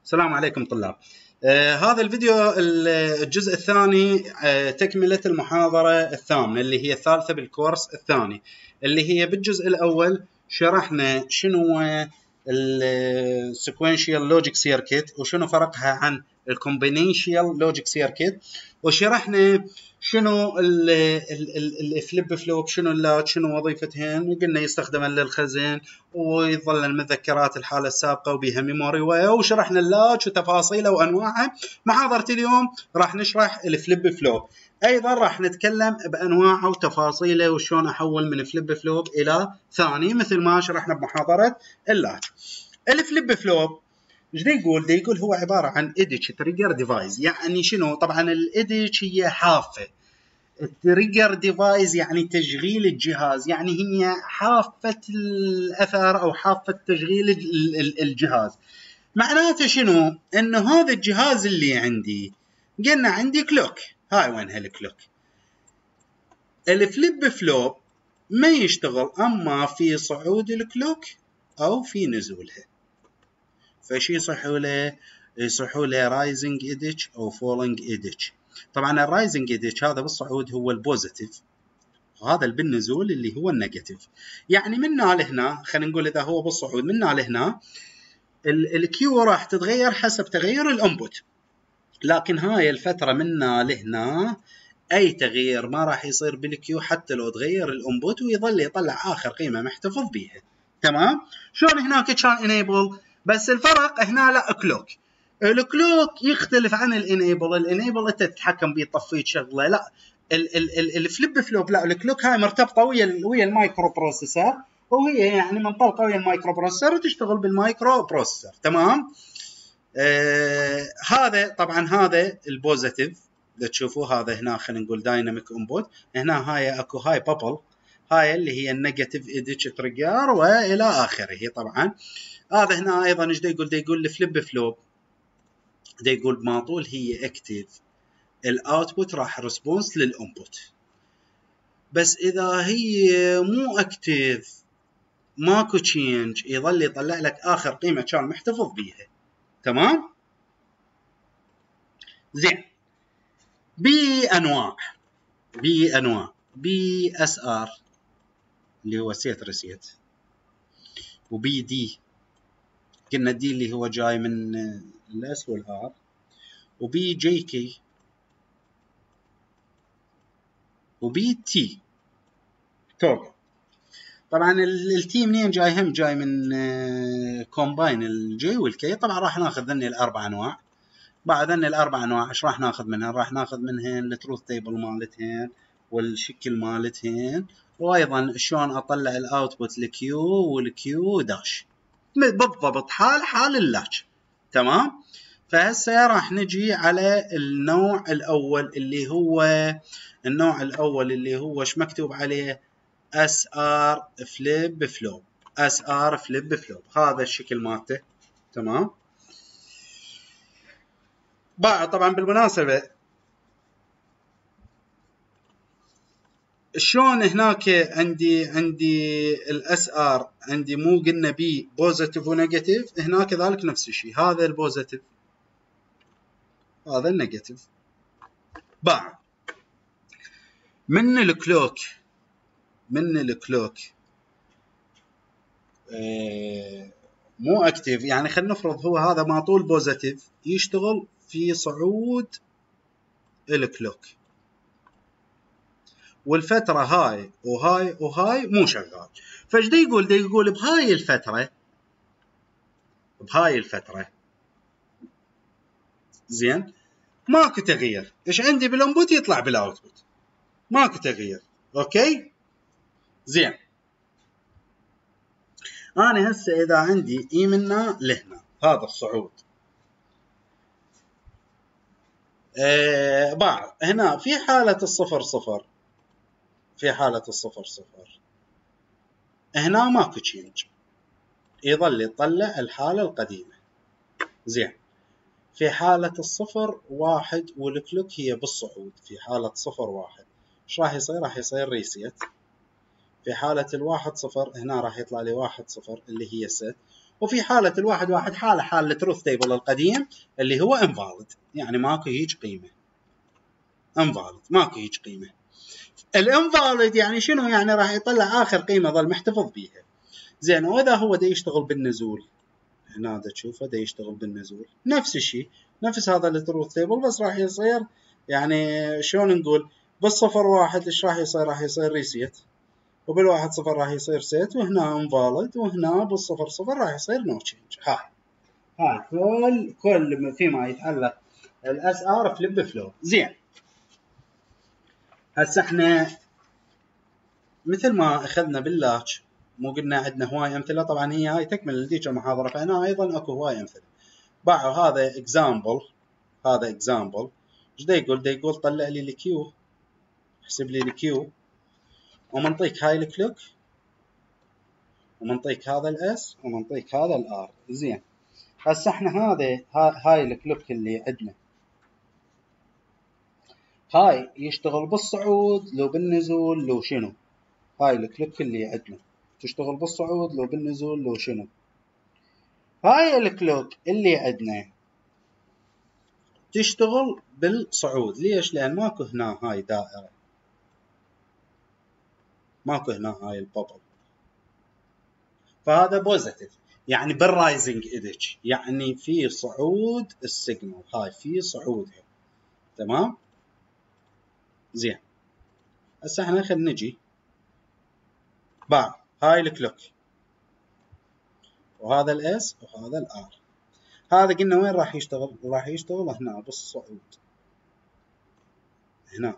السلام عليكم طلاب. هذا الفيديو الجزء الثاني، تكملة المحاضرة الثامنة اللي هي الثالثة بالكورس الثاني. اللي هي بالجزء الأول شرحنا شنو السيكوينشال لوجيك سيركت وشنو فرقها عن الكومبينيشال لوجيك سيركت، وشرحنا شنو الفليب فلوب، شنو اللاتش، شنو وظيفتهن، وقلنا يستخدم للخزن ويظل المذكرات الحالة السابقة وبيها ميموري، وشرحنا اللاتش وتفاصيله وأنواعه. محاضرة اليوم راح نشرح الفليب فلوب، أيضا راح نتكلم بأنواعه وتفاصيله وشون أحول من فليب فلوب إلى ثاني مثل ما شرحنا بمحاضرة اللاتش. الفليب فلوب ايش يقول؟ يقول هو عباره عن اديتش تريجر ديفايس. يعني شنو؟ طبعا الاديتش هي حافه، التريجر ديفايس يعني تشغيل الجهاز، يعني هي حافه الاثر او حافه تشغيل الجهاز. معناته شنو؟ انه هذا الجهاز اللي عندي، قلنا عندي كلوك، هاي وين هالكلوك؟ الفليب فلوب ما يشتغل اما في صعود الكلوك او في نزولها. فشي يصحوا له رايزنج ايدج او فولينج ايدج. طبعا الرايزنج ايدج هذا بالصعود هو البوزيتيف، وهذا بالنزول اللي هو النيجاتيف. يعني منا لهنا، خلينا نقول اذا هو بالصعود منا لهنا الكيو راح تتغير حسب تغير الانبوت، لكن هاي الفتره منا لهنا اي تغيير ما راح يصير بالكيو حتى لو تغير الانبوت، ويظل يطلع اخر قيمه محتفظ بيها. تمام؟ شلون هناك كان انيبل، بس الفرق هنا لا كلوك. الكلوك يختلف عن الانيبل. الانيبل انت تتحكم بيه، تطفيه تشغله. لا، الفليب فلوب لا، الكلوك هاي مرتبطه ويا المايكرو بروسيسور، وهي يعني منطلقه ويا المايكرو بروسيسور وتشتغل بالمايكرو بروسيسور. تمام؟ هذا طبعا هذا البوزيتيف اللي تشوفوه، هذا هنا خلينا نقول دايناميك انبوت. هنا هاي اكو هاي بابل، هاي اللي هي النيجاتيف ايدج تريجر والى اخره. طبعا هذا هنا ايضا ايش يقول الفليب فلوب، يقول ما طول هي اكتيف الاوتبوت راح ريسبونس للانبوت، بس اذا هي مو اكتيف ماكو تشينج، يظل يطلع لك اخر قيمه كان محتفظ بيها. تمام؟ زين. بانواع بي اس ار اللي هو سيت ريسيت، وبي دي قلنا دي اللي هو جاي من الاس والار، وبي جي كي، وبي تي توجل. طبعا التي منين جاي؟ هم جاي من كومباين الجي والكي. طبعا راح ناخذ ذني الاربع انواع. بعد ذني الاربع انواع ايش راح ناخذ منهن؟ راح ناخذ منهن التروث تيبل مالتهن والشكل مالتهن، وايضا شلون اطلع الاوتبوت الكيو والكيو داش بالضبط حال اللاتش. تمام؟ فهسه راح نجي على النوع الاول اللي هو ايش مكتوب عليه؟ اس ار فليب فلوب. اس ار فليب فلوب هذا الشكل مالته. تمام؟ طبعا بالمناسبه شلون هناك عندي الاس ار، عندي مو قلنا بي بوزيتيف ونيجاتيف، هناك كذلك نفس الشيء. هذا البوزيتيف هذا النيجاتيف. بعد من الكلوك مو اكتيف، يعني خلينا نفرض هو هذا ما طول بوزيتيف يشتغل في صعود الكلوك، والفتره هاي وهاي مو شغال. فايش يقول بهاي الفتره زين ماكو تغيير. ايش عندي بالانبوت يطلع بالاوتبوت، ماكو تغيير. اوكي زين. انا هسه اذا عندي اي منا لهنا هذا الصعود، بعد هنا في حالة الصفر هنا ماكو تشينج، يظل يطلع الحالة القديمة. زين. في حالة الصفر واحد والكلوك هي بالصعود، في حالة صفر واحد ايش راح يصير؟ راح يصير ريسيت. في حالة الواحد صفر هنا راح يطلع لي واحد صفر اللي هي ست، وفي حالة الواحد واحد حالة التروث تيبل القديم اللي هو invalid، يعني ماكو هيج قيمة. invalid ماكو هيج قيمة. الانفاليد يعني شنو؟ يعني راح يطلع آخر قيمة ظل محتفظ بيها. زين، وإذا هو دا يشتغل بالنزول، هنا دا تشوفه دا يشتغل بالنزول نفس الشيء، نفس هذا التروث تيبل، بس راح يصير يعني شلون نقول بالصفر واحد ايش راح يصير؟ راح يصير ريسيت، وبالواحد صفر راح يصير سيت، وهنا انفاليد، وهنا بالصفر صفر راح يصير نو تشينج. هاي كل فيما يتعلق الاس ار فليب فلو. زين، هسه احنا مثل ما اخذنا باللاتش، مو قلنا عندنا هواي امثله؟ طبعا هي هاي تكمل لديك المحاضره، فهنا ايضا اكو هواي امثله. باعوا هذا اكزامبل، هذا اكزامبل ايش دا يقول؟ دا يقول طلع لي الكيو، احسب لي الكيو، ومنطيك هاي الكلوك، ومنطيك هذا الاس، ومنطيك هذا الار. زين، هسه احنا هاي الكلوك اللي عندنا، هاي يشتغل بالصعود لو بالنزول لو شنو؟ هاي الكلوك اللي عندنا تشتغل بالصعود لو بالنزول لو شنو؟ هاي الكلوك اللي عندنا تشتغل بالصعود. ليش؟ لان ماكو هنا هاي دائرة، ماكو هنا هاي البابل، فهذا بوزيتيف، يعني بالرايزنج ايدج، يعني في صعود السيجنال، هاي في صعودها. تمام؟ زين، هسه احنا خلينا نجي باع هاي الكلوك، وهذا الاس، وهذا الار. هذا قلنا وين راح يشتغل؟ راح يشتغل هنا بالصعود، هنا.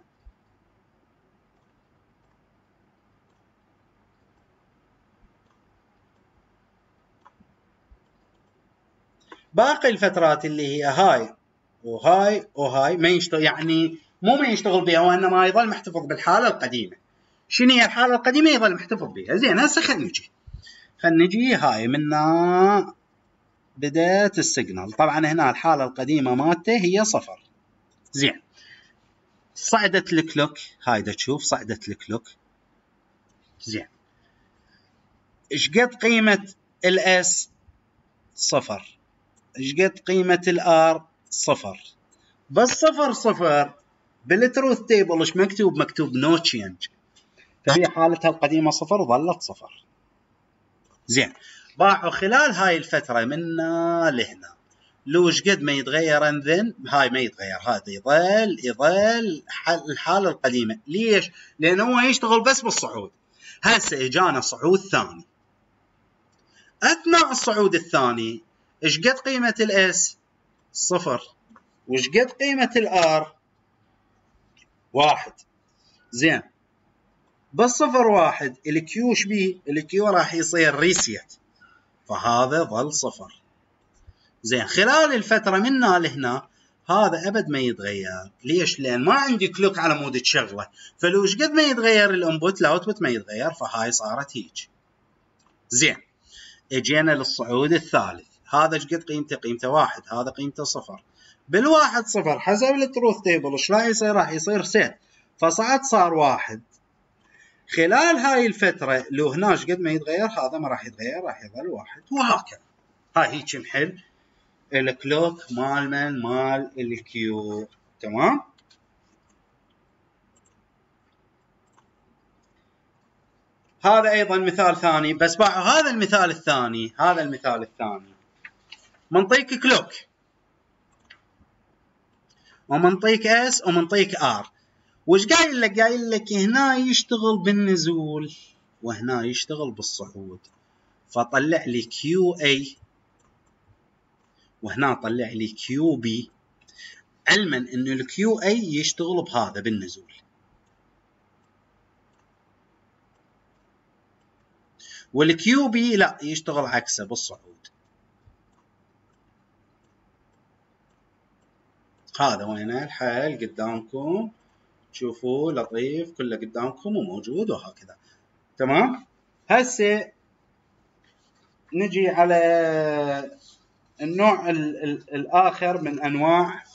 باقي الفترات اللي هي هاي وهاي وهاي ما يشتغل، يعني مو ما يشتغل بها، وانما يظل محتفظ بالحاله القديمه. شنو هي الحاله القديمه؟ يظل محتفظ بها. زين، هسه خلينا نجي هاي منا بدايه السيجنال. طبعا هنا الحاله القديمه مالته هي صفر. زين، صعدت الكلوك، هاي دا تشوف صعدت الكلوك. زين، ايش قد قيمه الاس؟ صفر. ايش قد قيمه الار؟ صفر. بس صفر صفر بالتروث تيبل ايش مكتوب؟ مكتوب نو تشينج، فهي حالتها القديمه صفر ظلت صفر. زين، باعوا خلال هاي الفتره من لهنا، لو ايش قد ما يتغير انذن هاي ما يتغير، هذا يظل الحاله القديمه. ليش؟ لانه هو يشتغل بس بالصعود. هسه اجانا صعود ثاني، اثناء الصعود الثاني ايش قد قيمه الاس؟ صفر. وايش قد قيمه الار؟ واحد. زين، بالصفر واحد الكيو ايش بيه؟ الكيو راح يصير ريسيت، فهذا ظل صفر. زين، خلال الفتره من هنا لهنا هذا ابد ما يتغير. ليش؟ لان ما عندي كلوك على مود تشغله، فلو ايش قد ما يتغير الانبوت الاوتبوت ما يتغير، فهاي صارت هيك. زين، اجينا للصعود الثالث، هذا ايش قد قيمته؟ قيمته واحد، هذا قيمته صفر. بالواحد صفر حسب التروث تيبل ايش راح يصير؟ راح يصير سيت، فصعد صار واحد. خلال هاي الفترة لو هناش قد ما يتغير هذا ما راح يتغير، راح يظل واحد، وهكذا. هاي هيك نحل الكلوك مال الكيو. تمام؟ هذا ايضا مثال ثاني، بس بعد هذا المثال الثاني منطيك كلوك، ومنطيك اس، ومنطيك ار. وش قايل لك؟ قايل لك هنا يشتغل بالنزول، وهنا يشتغل بالصعود، فطلع لي كيو اي، وهنا طلع لي كيو بي، علما انه الكيو اي يشتغل بهذا بالنزول، والكيو بي لا يشتغل عكسه بالصعود. هذا وين الحل قدامكم، تشوفوا لطيف كله قدامكم وموجود وهكذا. تمام؟ هسه نجي على النوع الاخر من انواع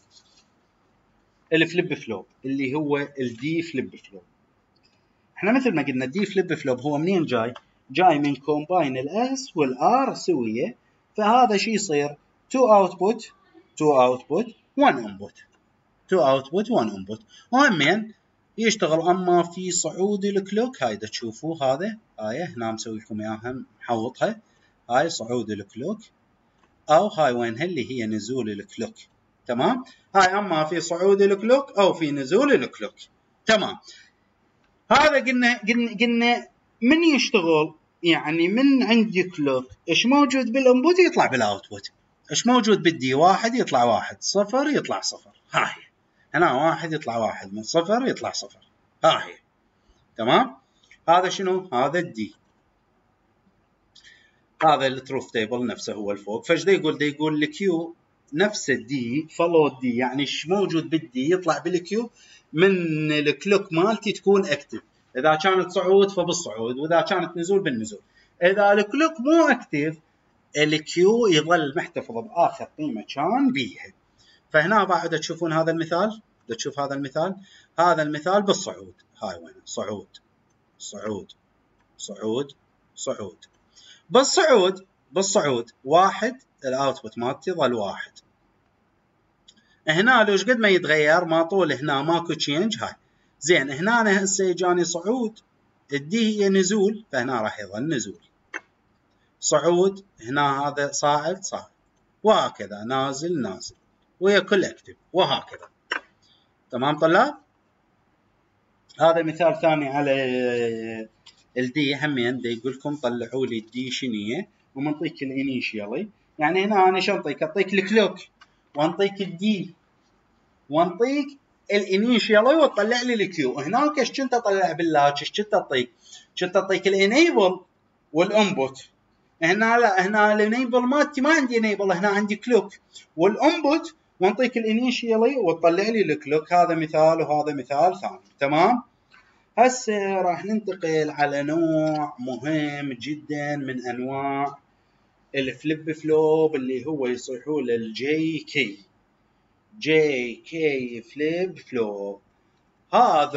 الفليب فلوب، اللي هو الدي فليب فلوب. احنا مثل ما قلنا الدي فليب فلوب هو منين جاي؟ جاي من كومباين الاس والار سويه، فهذا شي يصير 2 اوتبوت 1 انبوت 2 اوتبوت 1 انبوت. وهمين يشتغل اما في صعود الكلوك. هاي تشوفوا هذا، هاي هنا مسوي لكم اياها محوطها، هاي صعود الكلوك، او هاي وينها اللي هي نزول الكلوك. تمام، هاي اما في صعود الكلوك او في نزول الكلوك. تمام، هذا قلنا من يشتغل يعني من عندي كلوك ايش موجود بالانبوت يطلع بالاوتبوت، ايش موجود بالدي واحد يطلع واحد، صفر يطلع صفر. هاي هنا واحد يطلع واحد، من صفر يطلع صفر. هاي تمام، هذا شنو؟ هذا الدي، هذا التروث تيبل نفسه هو الفوق. فايش يقول الكيو نفس الدي فولو الدي، يعني ايش موجود بالدي يطلع بالكيو من الكلوك مالتي تكون اكتف. اذا كانت صعود فبالصعود، واذا كانت نزول بالنزول. اذا الكلوك مو اكتف الكيو يظل محتفظ باخر قيمه كان بيها. فهنا بعد تشوفون هذا المثال، تشوف هذا المثال، هذا المثال بالصعود. هاي وين صعود صعود صعود صعود. بالصعود واحد الاوتبوت مالتي ظل واحد. هنا لو قد ما يتغير ما طول هنا ماكو تشينج. هاي زين، هنا أنا هسه اجاني صعود، الدي هي نزول، فهنا راح يظل نزول. صعود هنا هذا صاعد صاعد، وهكذا نازل نازل، وهي كل اكتب وهكذا. تمام طلاب؟ هذا مثال ثاني على الدي. همين دا يقول لكم طلعوا لي الدي شنية ومنطيك الانيشيالي. يعني هنا انا شو انطيك؟ اعطيك الكلوك وانطيك الدي وانطيك الانيشيالي وتطلع لي الكيو. هناك ايش كنت اطلع باللاتش؟ ايش كنت اعطيك؟ كنت اعطيك الانيبل والانبوت. هنا لا، هنا الانيبل مالتي ما عندي انيبل، هنا عندي كلوك والانبوت، وانطيك الانيشيالي وتطلع لي الكلوك. هذا مثال وهذا مثال ثاني. تمام، هسه راح ننتقل على نوع مهم جدا من انواع الفليب فلوب اللي هو يصيحوا له الجي كي فليب فلوب. هذا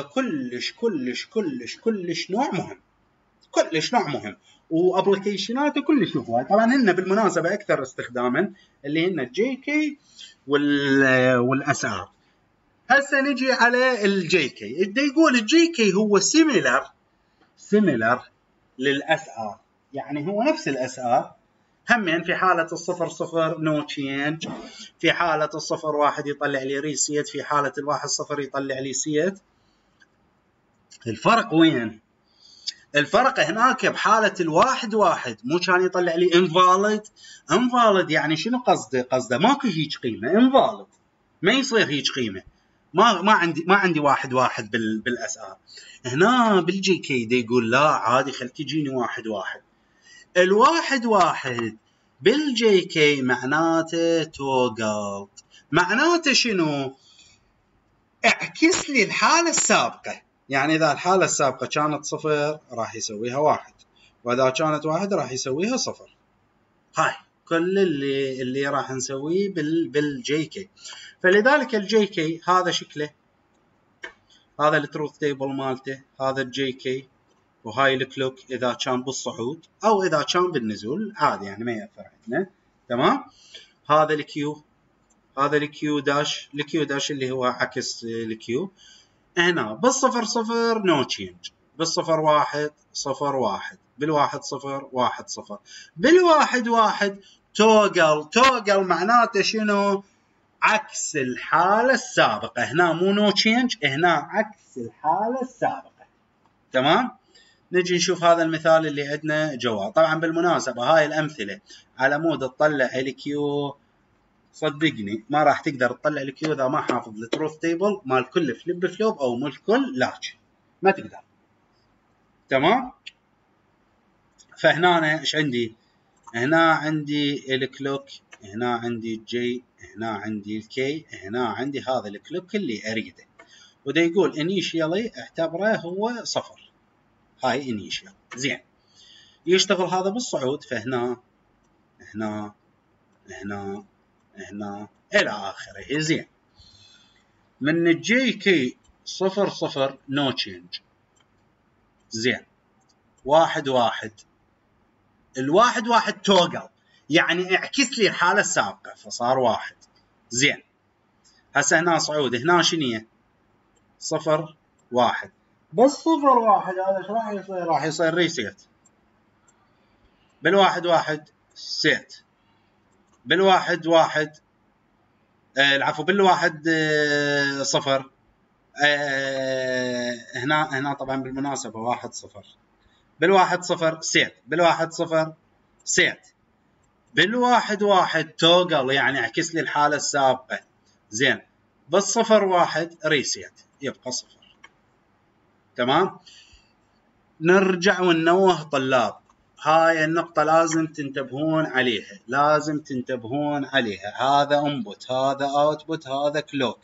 كلش نوع مهم، كلش نوع مهم، وابلكيشناته كلش هواي. طبعا هن بالمناسبه اكثر استخداما اللي هن الجي كي والاس ار. هسه نجي على الجي كي. بدي يقول الجي كي هو سيميلر للاس ار، يعني هو نفس الاس ار. همين في حالة الصفر صفر نو تشينج، في حالة الصفر واحد يطلع لي ريسيت، في حالة الواحد صفر يطلع لي سيت. الفرق وين؟ الفرق هناك بحالة الواحد واحد مو كان يطلع لي انفالid. يعني شنو قصده ماكو هيج قيمة انفالid، ما يصير هيج قيمة. ما عندي واحد واحد بالاس ار. هنا بالجي كي دي يقول لا عادي خل تجيني واحد واحد. الواحد واحد بالجي كي معناته توغل. معناته شنو؟ اعكس لي الحالة السابقة. يعني إذا الحالة السابقة كانت صفر راح يسويها واحد، وإذا كانت واحد راح يسويها صفر. هاي كل اللي راح نسويه بالجي كي. فلذلك الجي كي هذا شكله، هذا التروث تيبل مالته، هذا الجي كي، وهاي الكلوك إذا كان بالصعود أو إذا كان بالنزول عادي، يعني ما يأثر عندنا. تمام، هذا الكيو، هذا الكيو داش اللي هو عكس الكيو. هنا بالصفر صفر نو تشينج، بالصفر واحد صفر واحد، بالواحد صفر واحد صفر، بالواحد واحد توغل. معناته شنو؟ عكس الحالة السابقة. هنا مو نو تشينج، هنا عكس الحالة السابقة. تمام، نجي نشوف هذا المثال اللي عندنا جواب. طبعا بالمناسبة هاي الأمثلة على مود تطلع الكيو، صدقني ما راح تقدر تطلع الكيو اذا ما حافظ التروث تيبل مال كل فليب فلوب او مال كل لاتش، ما تقدر. تمام، فهنا أنا ايش عندي؟ هنا عندي الكلوك، هنا عندي الجي، هنا عندي الكي، هنا عندي هذا الكلوك اللي اريده. وده يقول انيشيالي اعتبره هو صفر. هاي انيشيال. زين، يشتغل هذا بالصعود، فهنا هنا هنا هنا الى اخره. زين، من الجي كي صفر صفر نو تشينج. زين، واحد واحد الواحد واحد توغل، يعني اعكس لي الحالة السابقة فصار واحد. زين هسه هنا صعود، هنا شنية؟ 0 1. بس 0 1 هذا ايش راح يصير؟ راح يصير ريسيت. بالواحد واحد سيت، بالواحد واحد العفو بالواحد 0. هنا طبعا بالمناسبة 1 0. بالواحد 0 سيت، بالواحد 0 سيت، بالواحد واحد توغل يعني اعكس لي الحالة السابقة. زين بالصفر 1 ريسيت يبقى 0. تمام. نرجع وننوه طلاب، هاي النقطة لازم تنتبهون عليها، لازم تنتبهون عليها. هذا انبوت، هذا اوتبوت، هذا كلوك.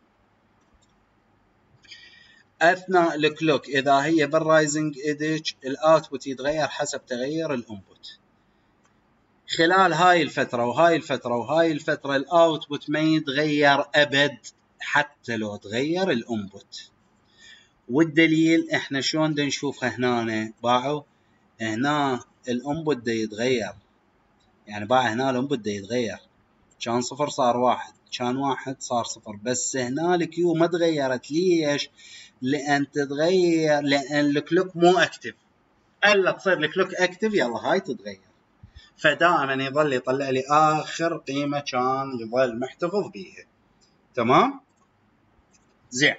اثناء الكلوك اذا هي بالرايزنج ايدج الاوتبوت يتغير حسب تغير الانبوت. خلال هاي الفترة وهاي الفترة وهاي الفترة الاوتبوت ما يتغير ابد حتى لو تغير الانبوت. والدليل احنا شلون دا نشوفها هنا؟ باعوا هنا الانبوت دا يتغير، يعني باع هنا الانبوت دا يتغير، كان 0 صار 1، كان 1 صار 0، بس هنا الكيو ما تغيرت. ليش؟ لان تتغير لان الكلوك مو اكتف، الا تصير الكلوك اكتف يلا هاي تتغير. فدائما يظل يطلع لي اخر قيمه كان يظل محتفظ بيها. تمام. زين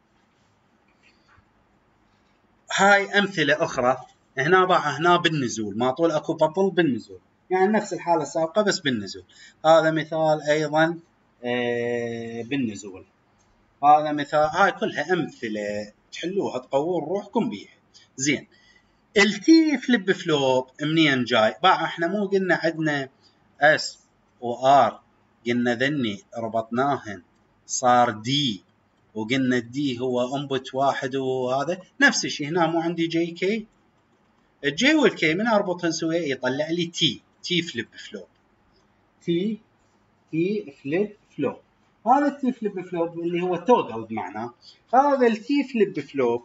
هاي امثله اخرى. هنا باع هنا بالنزول، ما طول اكو بابل بالنزول، يعني نفس الحاله السابقه بس بالنزول. هذا مثال ايضا بالنزول. هذا مثال، هاي كلها امثله تحلوها تقوون روحكم بيها. زين التي فليب فلوب منين جاي؟ باع احنا مو قلنا عندنا اس وار، قلنا ذني ربطناهن صار دي، وقلنا الدي هو انبوت واحد، وهذا نفس الشيء هنا. مو عندي جي كي، الجي والكي من اربطهن سويا يطلع لي تي فليب فلوب. تي فليب فلوب. هذا التي فليب فلوب اللي هو توغل بمعنى. هذا التي فليب فلوب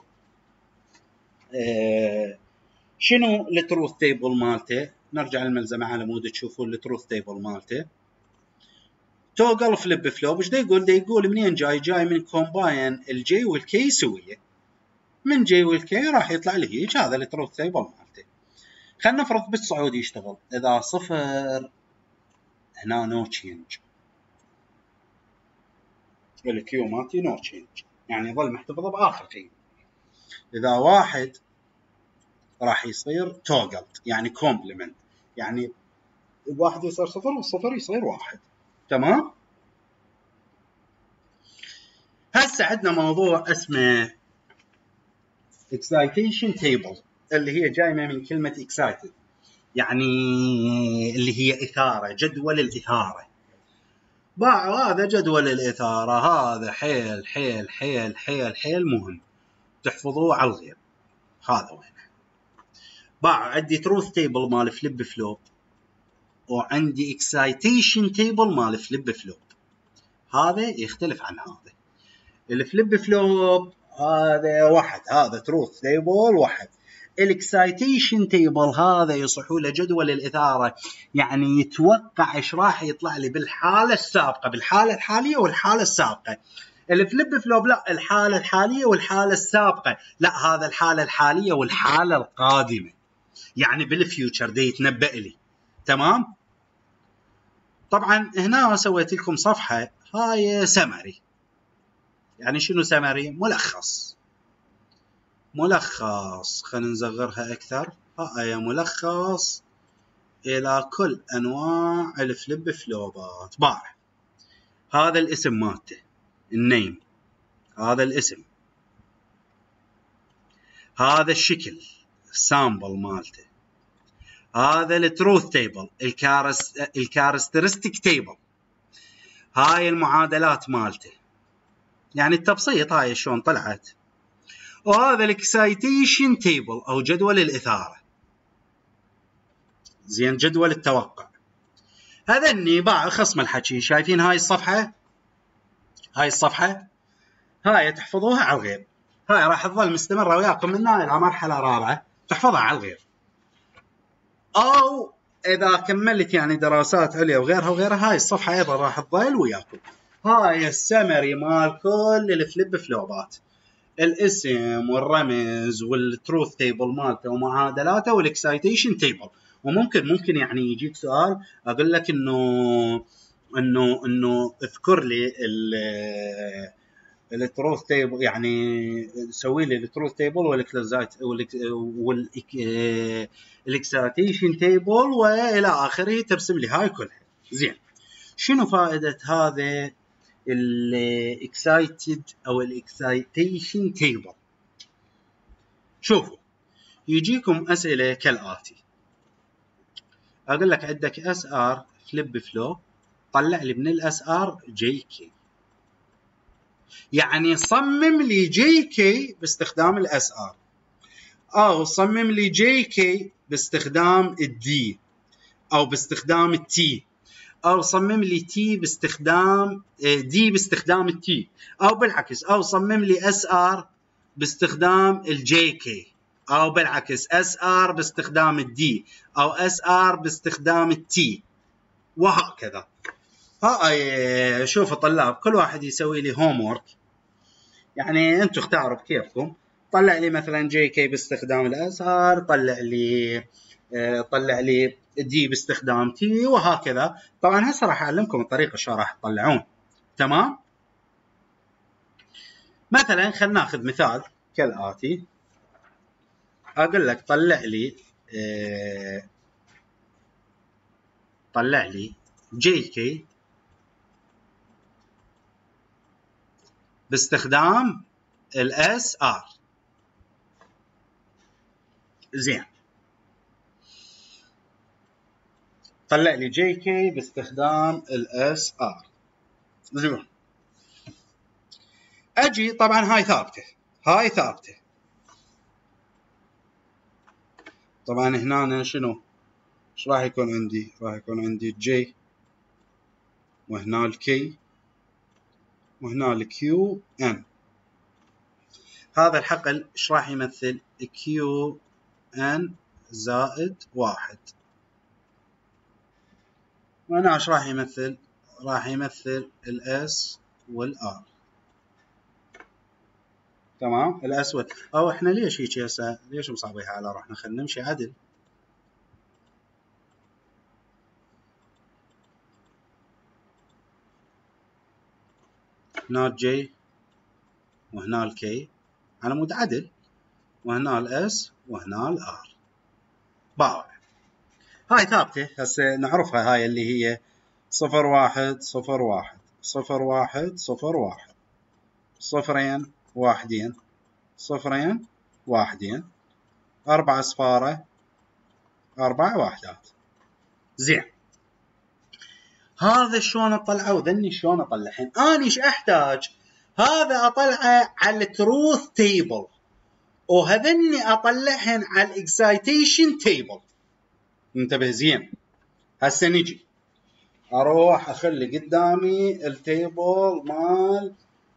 شنو التروث تيبل مالته؟ نرجع للملزمه على مود تشوفون التروث تيبل مالته. توغل فليب فلوب ايش دا يقول؟ دا يقول منين جاي؟ جاي من كومباين الجي والكي سويه، من جي والكي راح يطلع لي هيك. هذا التروث تيبل مالته. خلينا نفرض بالصعود يشتغل. اذا 0 هنا نو تشينج، الكيو مالتي نو تشينج يعني يظل محتفظ باخر قيمه. اذا 1 راح يصير توغل يعني كومبلمنت، يعني الواحد يصير 0 والصفر يصير 1. تمام. هسه عندنا موضوع اسمه excitation table، اللي هي جايه من كلمه excited، يعني اللي هي اثاره، جدول الاثاره. باع هذا جدول الاثاره، هذا حيل حيل حيل حيل حيل مهم تحفظوه على الغير. هذا وين باع عندي تروث تيبل مال فليب فلوب، وعندي اكسايتيشن تيبل مال فليب فلوب. هذا يختلف عن هذا. الفليب فلوب هذا واحد، هذا تروث تيبل واحد. الاكسايتيشن تيبل هذا يصحوا له جدول الاثاره، يعني يتوقع ايش راح يطلع لي بالحاله السابقه، بالحاله الحاليه والحاله السابقه. الفليب فلوب لا، الحاله الحاليه والحاله السابقه، لا هذا الحاله الحاليه والحاله القادمه، يعني بالفيوتشر دي يتنبأ لي. تمام. طبعا هنا سويت لكم صفحه، هاي سمري. يعني شنو سمري؟ ملخص. ملخص خلينا نصغرها اكثر. هاي ملخص الى كل انواع الفليب فلوبات. باع هذا الاسم مالته، النيم، هذا الاسم، هذا الشكل السامبل مالته، هذا التروث تيبل، الكاركترستيك تيبل، هاي المعادلات مالته، يعني التبسيط هاي شلون طلعت، وهذا الاكسايتيشن تيبل او جدول الاثاره. زين جدول التوقع. هذا اني باع خصم الحكي. شايفين هاي الصفحه؟ هاي الصفحه هاي تحفظوها على الغير. هاي راح تظل مستمره وياكم من هاي الى مرحله رابعه، تحفظها على الغير. او اذا كملت يعني دراسات عليا وغيرها وغيرها، هاي الصفحه ايضا راح تظل وياكم. هاي السمري مال كل الفليب فلوبات، الاسم والرمز والتروث تيبل مالته ومعادلاته والاكسايتيشن تيبل. وممكن يعني يجيك سؤال اقول لك انه اذكر لي التروث تيبل، يعني سوي لي التروث تيبل والاكسايتيشن تيبل والى اخره، ترسم لي هاي كلها. زين، شنو فائده هذا الاكسايتد او الاكسايتيشن تيبل؟ شوفوا، يجيكم اسئله كالاتي. اقول لك عندك اس ار فليب فلو، طلع لي من الاس ار جي كي، يعني صمم لي جي كي باستخدام الاس ار، او صمم لي جي كي باستخدام الدي او باستخدام التي، او صمم لي تي باستخدام دي باستخدام التي، او بالعكس، او صمم لي اس ار باستخدام الجي كي، او بالعكس اس ار باستخدام الدي، او اس ار باستخدام التي، وهكذا. هاي شوفوا طلاب، كل واحد يسوي لي هوم وورك، يعني انتم اختاروا بكيفكم. طلع لي مثلا جي كي باستخدام الاس ار، طلع لي دي باستخدام تي، وهكذا. طبعا هسه راح اعلمكم الطريقه شلون راح تطلعون. تمام؟ مثلا خلينا ناخذ مثال كالاتي. اقول لك طلع لي جي كي باستخدام الاس ار. زين، طلع لي جي كي باستخدام الاس ار. زين، اجي طبعا هاي ثابته. طبعا هنا شنو ايش راح يكون عندي؟ راح يكون عندي جي، وهنا الكي، وهنا الكيو ان. هذا الحقل ايش راح يمثل؟ كيو ان زائد 1. وهنا ايش راح يمثل؟ راح يمثل الاس والار. تمام؟ الاسود. او احنا ليش هيك هسه؟ ليش مصابيها على روحنا؟ خلينا نمشي عدل. هنا الجي، وهنا الكي على مود عدل، وهنا الاس، وهنا الار. باوع. هاي ثابته هسه نعرفها، هاي اللي هي 0 1 0 1 0 1 0 1 صفرين واحدين صفرين واحدين 4 صفارة 4 وحدات. زين، هذا شلون اطلعه وذني شلون اطلعهن؟ اني ايش احتاج؟ هذا اطلعه على التروث تيبل، وهذني اطلعهن على الاكسايتيشن تيبل. انتبه زين. هسه نجي اروح اخلي قدامي التيبل مال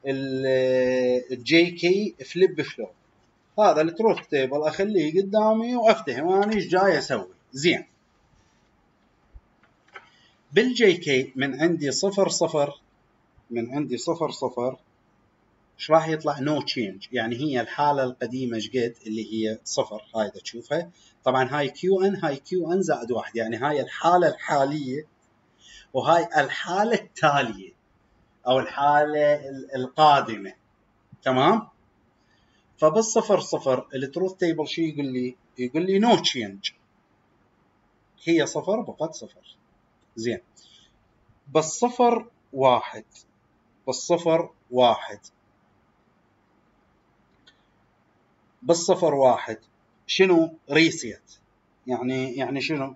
الجي كي فليب فلو. هذا التروث تيبل اخليه قدامي وافتهم انا ايش جاي اسوي. زين، بالجي كي من عندي 0 0، من عندي 0 0 ايش راح يطلع؟ نو تشينج، يعني هي الحاله القديمه ايش قد؟ اللي هي 0. هاي اذا تشوفها طبعا هاي كيو ان، هاي كيو ان زائد 1، يعني هاي الحاله الحاليه وهاي الحاله التاليه او الحاله القادمه. تمام؟ فبالصفر صفر التروث تيبل شو يقول لي؟ يقول لي نو تشينج، هي 0 بقت 0. زين، بالصفر 1 بالصفر 1 بالصفر 1 شنو؟ ريسيت، يعني شنو؟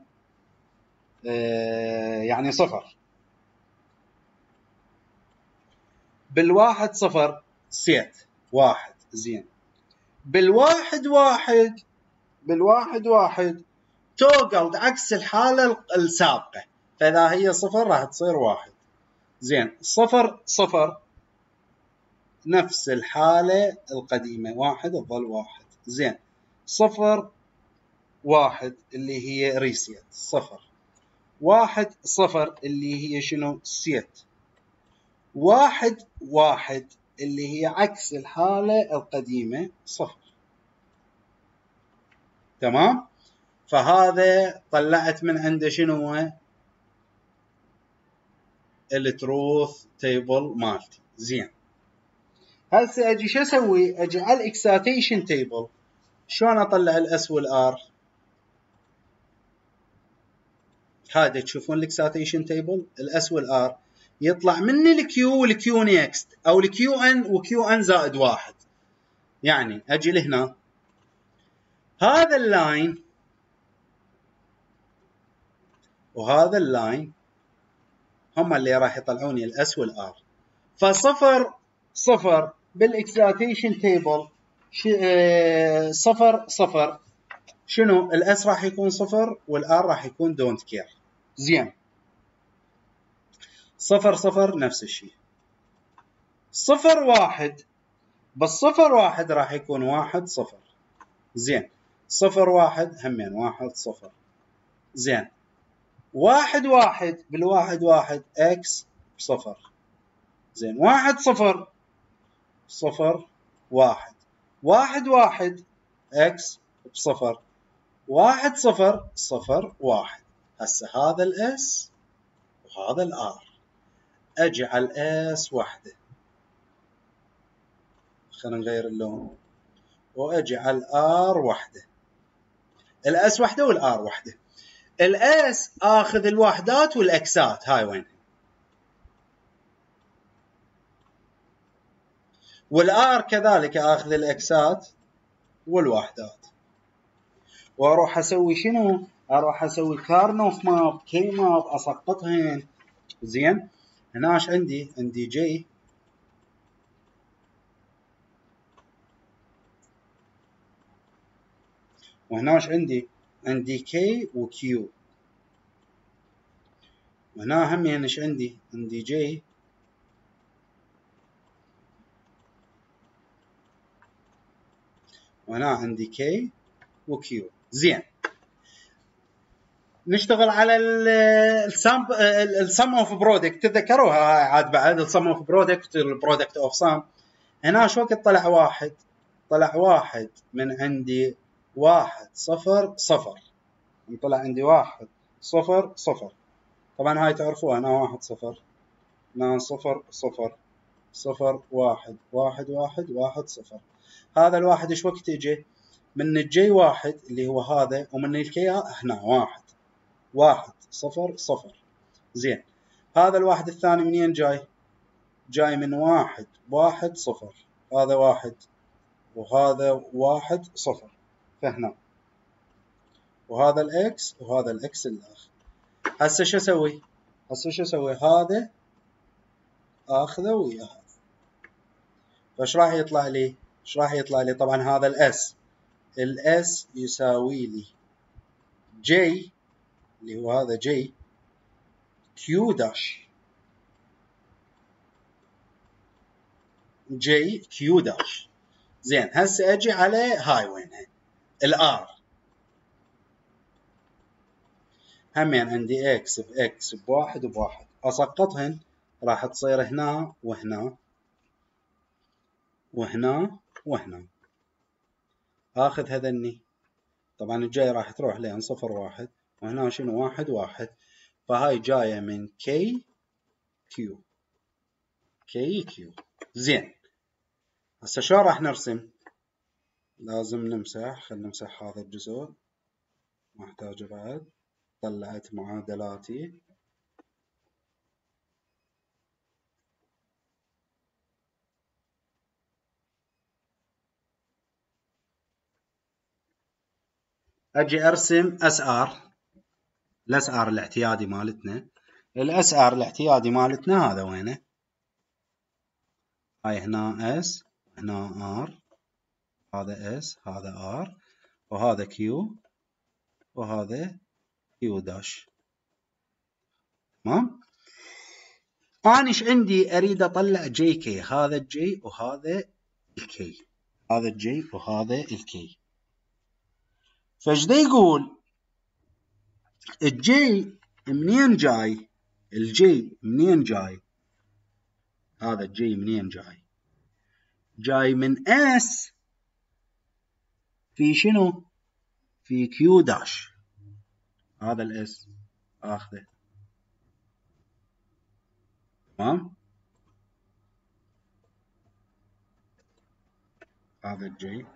يعني 0. بالواحد 0 سيت 1. زين، بالواحد 1 توقل عكس الحالة السابقة، فإذا هي 0 راح تصير 1. زين، 0 0 نفس الحالة القديمة، 1 تظل 1. زين، 0 1 اللي هي ريسيت صفر، 1 0 اللي هي شنو سيت، 1 1 اللي هي عكس الحالة القديمة صفر. تمام؟ فهذا طلعت من عنده شنو هو التروث تيبل مالتي. زين، هسه اجي شو اسوي؟ اجي على الاكسايتيشن تيبل. شلون اطلع الاس والار؟ هذا تشوفون الاكسايتيشن تيبل، الاس والار يطلع من الكيو والكيو نيكست، او الكيو ان وكيو ان زائد 1. يعني اجي لهنا، هذا اللاين وهذا اللاين هم اللي راح يطلعوني الاس والار. فصفر صفر بالاكسايتيشن تيبل، صفر صفر شنو؟ الاس راح يكون صفر والار راح يكون دونت كير. زين، صفر صفر نفس الشيء، صفر واحد، بس صفر واحد راح يكون 1 0. زين، صفر واحد همين 1 0. زين، 1 1 بالواحد واحد اكس بصفر. زين، 1 0 0 1 1 1 اكس بصفر، 1 0 0 1. هسه هذا الاس وهذا الار، اجي على الاس وحده، خلينا نغير اللون، واجي على الار وحده. الاس وحده والار وحده. الاس اخذ الوحدات والاكسات، هاي وين، والار كذلك اخذ الاكسات والوحدات. واروح اسوي شنو؟ اروح اسوي كارنوف ماب، كي ماب، اسقطهن. زين، هنا ايش عندي؟ عندي جي، وهنا ايش عندي؟ عندي كي وكيو، وهنا هم ايش عندي؟ عندي جي وهنا عندي كي وكيو. زين، نشتغل على السم اوف برودكت. تذكروها هاي عاد بعد، السم اوف برودكت، البرودكت اوف سم. هنا شو وقت طلع واحد؟ طلع واحد من عندي 1 0 0. طلع عندي 1 0 0. طبعا هاي تعرفوها، هنا 1 0، هنا 0 0 0 1 1 1 1 0. هذا الواحد ايش وقت اجى؟ من الجي واحد اللي هو هذا، ومن الكي هنا 1 1 0 0. زين، هذا الواحد الثاني منين جاي؟ جاي من 1 1 0. هذا 1 وهذا 1 0، فهنا، وهذا الاكس وهذا الاكس الاخر. هسه شو اسوي؟ هسه شو اسوي؟ هذا اخذه ويا هذا، فايش راح يطلع لي؟ ايش راح يطلع لي؟ طبعا هذا الاس، الاس يساوي لي جي، اللي هو هذا جي كيو داش، جي كيو داش. زين، هسه اجي على هاي وينها؟ الار. همين عندي اكس باكس بواحد وبواحد، اسقطهن راح تصير هنا وهنا وهنا وهنا. اخذ هذني، طبعا الجاي راح تروح لين 0 1، وهنا شنو 1 1. فهاي جايه من كي كيو، كي كيو. زين، هسه شو راح نرسم؟ لازم نمسح، خلينا نمسح هذا الجزء، ما احتاجه بعد. طلعت معادلاتي. اجي ارسم اس ار، الاس ار الاعتيادي مالتنا. الاس ار الاعتيادي مالتنا هذا وينه؟ هاي هنا اس، هنا ار، هذا اس، هذا ار، وهذا كيو، وهذا كيو داش. تمام؟ أنا إيش عندي؟ أريد أطلع جي كي، هذا الجي وهذا الكي، هذا الجي وهذا الكي. فايش دا يقول؟ الجي منين جاي؟ الجي منين جاي؟ هذا الجي منين جاي؟ جاي من اس في شنو؟ في كيو داش. هذا الاس اخذه، تمام؟ هذا الجي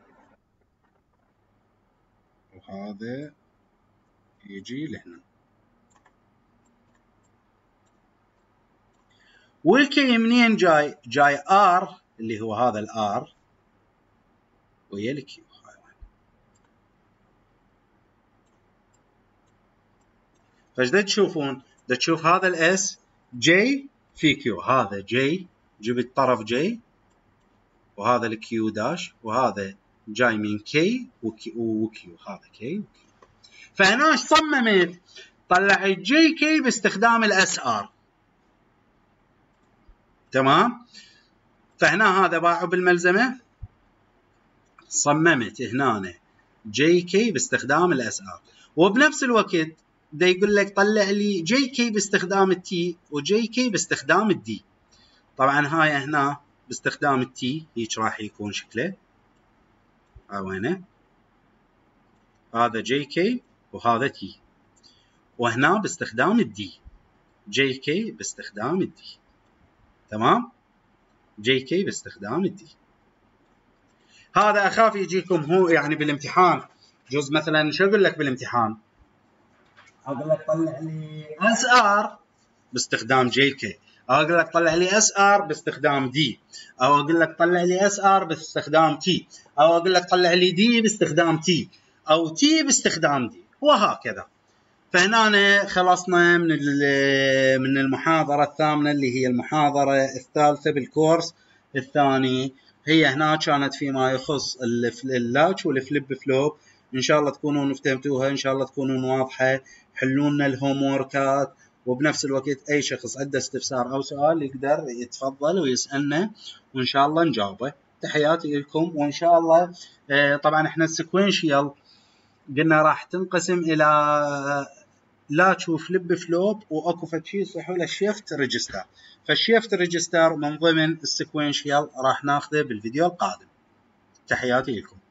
وهذا يجي لهنا، والكي منين جاي؟ جاي ار اللي هو هذا الار ويا الكيو. فايش دا تشوفون؟ دا تشوف هذا الاس جي في كيو، هذا جي جبت طرف جي وهذا الكيو داش، وهذا جاي من كي وكيو، هذا كي وكيو. فهنا ايش صممت؟ طلعت جي كي باستخدام الاس ار، تمام؟ فهنا هذا باعه بالملزمه، صممت هنا جي كي باستخدام الاس ار، وبنفس الوقت دا يقول لك طلع لي جي كي باستخدام التي وجي كي باستخدام الدي. طبعا هاي هنا باستخدام التي هيك راح يكون شكله، وينه؟ هذا جي كي وهذا تي، وهنا باستخدام الدي جي كي باستخدام الدي، تمام؟ جي كي باستخدام الدي. هذا اخاف يجيكم هو يعني بالامتحان، جزء مثلا شو اقول لك بالامتحان؟ اقول لك طلع لي اس ار باستخدام جي كي، او اقول لك طلع لي اس ار باستخدام دي، او اقول لك طلع لي اس ار باستخدام تي، او اقول لك طلع لي دي باستخدام تي، او تي باستخدام دي، وهكذا. فهنا خلصنا من المحاضرة الثامنة اللي هي المحاضرة الثالثة بالكورس الثاني. هي هنا كانت فيما يخص اللاتش والفليب فلوب. ان شاء الله تكونون فهمتوها، ان شاء الله تكونون واضحة. حلونا الهوم وركات، وبنفس الوقت اي شخص عنده استفسار او سؤال يقدر يتفضل ويسألنا وان شاء الله نجاوبه. تحياتي لكم، وان شاء الله طبعا احنا السيكوينشيال قلنا راح تنقسم الى لاتش وفليب فلوب، واكو فد شيء يصيحوا له شيفت ريجستر. فالشيفت ريجستر من ضمن السيكوينشيال راح ناخذه بالفيديو القادم. تحياتي لكم.